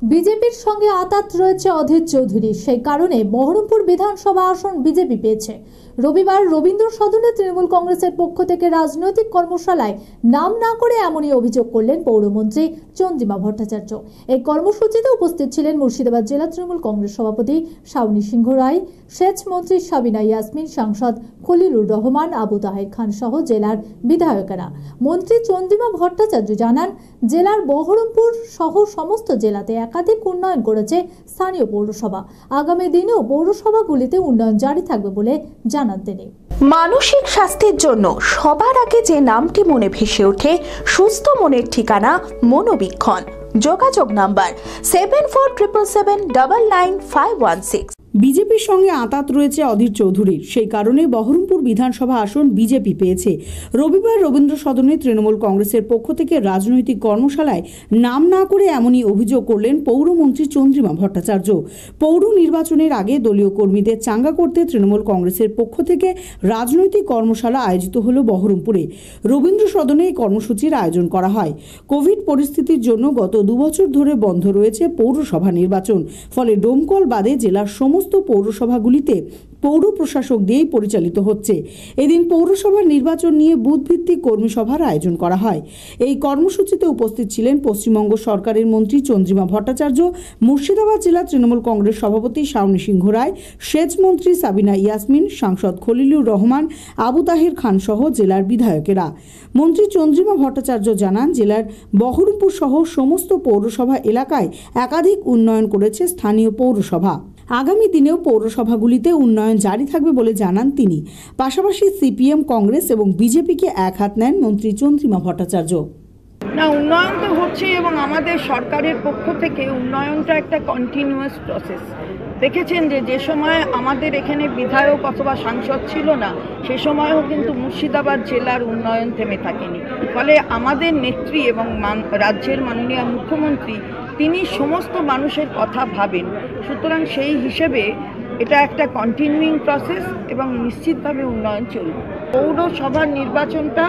বিজেপির সঙ্গে আঁতাত রয়েছে অধীর চৌধুরী, সেই কারণে বহরমপুর বিধানসভা আসন বিজেপি পেয়েছে। রবিবার রবীন্দ্র সদনে তৃণমূল কংগ্রেসের পক্ষ থেকে রাজনৈতিক কর্মশালায় নাম না করে এমনই অভিযোগ করলেন পৌরমন্ত্রী চন্দ্রিমা ভট্টাচার্য। এই কর্মসূচিতে উপস্থিত ছিলেন মুর্শিদাবাদ জেলা তৃণমূল কংগ্রেস সভাপতি শাওনি সিংহ রায়, সেচ মন্ত্রী সাবিনা ইয়াসমিন, সাংসদ খলিলুর রহমান, আবু তাহের খান সহ জেলার বিধায়কেরা। মন্ত্রী চন্দ্রিমা ভট্টাচার্য জানান, জেলার বহরমপুর সহ সমস্ত জেলাতে একাধিক উন্নয়ন করেছে স্থানীয় পৌরসভা। আগামী দিনেও পৌরসভাগুলিতে উন্নয়ন জারি থাকবে বলে জানান তিনি। মানসিক স্বাস্থ্যের জন্য সবার আগে যে নামটি মনে ভেসে ওঠে, সুস্থ মনের ঠিকানা মনোবীক্ষণ। যোগাযোগ নাম্বার 7477799516। বিজেপির সঙ্গে আঁতাত রয়েছে অধীর চৌধুরীর, সেই কারণে বহরমপুর বিধানসভা আসন বিজেপি পেয়েছে। রবিবার রবীন্দ্র সদনে তৃণমূল কংগ্রেসের পক্ষ থেকে রাজনৈতিক কর্মশালায় নাম না করে এমনই অভিযোগ করলেন পৌরমন্ত্রী চন্দ্রিমা ভট্টাচার্য। পৌর নির্বাচনের আগে দলীয় কর্মীদের চাঙ্গা করতে তৃণমূল কংগ্রেসের পক্ষ থেকে রাজনৈতিক কর্মশালা আয়োজিত হল বহরমপুরে। রবীন্দ্র সদনে এই কর্মসূচির আয়োজন করা হয়। কোভিড পরিস্থিতির জন্য গত 2 বছর ধরে বন্ধ রয়েছে পৌরসভা নির্বাচন, ফলে ডোমকল বাদে জেলার সমস্ত পৌরসভাগুলিতে পৌর প্রশাসক দিয়েই পরিচালিত হচ্ছে। এদিন পৌরসভা নির্বাচন নিয়ে বুথভিত্তিক কর্মী সভার আয়োজন করা হয়। এই কর্মসূচিতে উপস্থিত ছিলেন পশ্চিমবঙ্গ সরকারের মন্ত্রী চন্দ্রিমা ভট্টাচার্য, মুর্শিদাবাদ জেলা তৃণমূল কংগ্রেস সভাপতি শাওনি সিংহ রায়, সেচ মন্ত্রী সাবিনা ইয়াসমিন, সাংসদ খলিলুর রহমান, আবু তাহের খান সহ জেলার বিধায়কেরা। মন্ত্রী চন্দ্রিমা ভট্টাচার্য জানান, জেলার বহরমপুর সহ সমস্ত পৌরসভা এলাকায় একাধিক উন্নয়ন করেছে স্থানীয় পৌরসভা। আগামী দিনেও পৌরসভাগুলিতে উন্নয়ন জারি থাকবে বলে জানান তিনি। পাশাপাশি সিপিএম, কংগ্রেস এবং বিজেপিকে এক হাত নেন মন্ত্রী চন্দ্রিমা ভট্টাচার্য। না, উন্নয়ন তো হচ্ছে এবং আমাদের সরকারের পক্ষ থেকে উন্নয়নটা একটা কন্টিনিউয়াস প্রসেস। দেখেছেন যে সময় আমাদের এখানে বিধায়ক অথবা সাংসদ ছিল না, সে সময়ও কিন্তু মুর্শিদাবাদ জেলার উন্নয়ন থেমে থাকেনি। ফলে আমাদের নেত্রী এবং রাজ্যের মাননীয় মুখ্যমন্ত্রী তিনি সমস্ত মানুষের কথা ভাবেন। সুতরাং সেই হিসেবে এটা একটা কন্টিনিউইং প্রসেস এবং নিশ্চিতভাবে উন্নয়ন চলবে। পৌরসভার নির্বাচনটা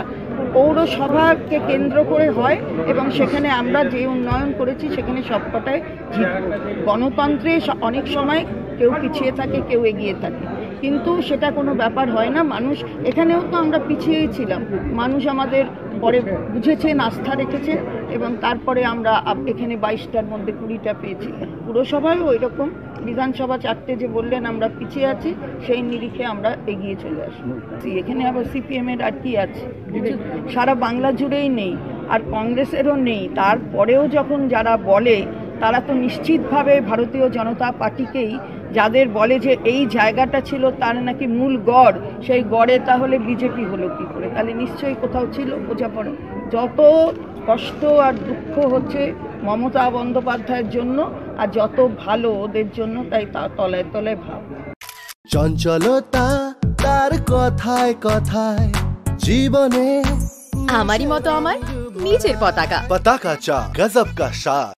পৌরসভাকে কেন্দ্র করে হয় এবং সেখানে আমরা যে উন্নয়ন করেছি সেখানে সবকটাই জিতব। গণতন্ত্রে অনেক সময় কেউ পিছিয়ে থাকে, কেউ এগিয়ে থাকে, কিন্তু সেটা কোনো ব্যাপার হয় না। মানুষ এখানেও তো আমরা পিছিয়েই ছিলাম, মানুষ আমাদের পরে বুঝেছেন, আস্থা রেখেছেন এবং তারপরে আমরা এখানে 22টার মধ্যে 20টা পেয়েছি। পুরসভায়ও ওই রকম, বিধানসভা 4টে যে বললেন আমরা পিছিয়ে আছি, সেই নিরিখে আমরা এগিয়ে চলে আসবো। এখানে আবার সিপিএমের আর কি আছে, সারা বাংলা জুড়েই নেই, আর কংগ্রেসেরও নেই। তারপরেও যখন যারা বলে তারা তো নিশ্চিতভাবে ভারতীয় জনতা পার্টিকেই, যাদের বলে যে এই জায়গাটা ছিল তার নাকি মূল গড়, সেই গড়ে তাহলে বিজেপি হলো কি করে? তাহলে নিশ্চয়ই কোথাও ছিল, বোঝাপড়া। যত কষ্ট আর দুঃখ হচ্ছে মমতা বন্দ্যোপাধ্যায়ের জন্য, আর যত ভালো ওদের জন্য, তাই তা তলায় তলায় ভাব। চঞ্চলতা তার কথায় কথায় জীবনে আমারই মতো আমার নিজের পতাকা চা গজব কা শাহ।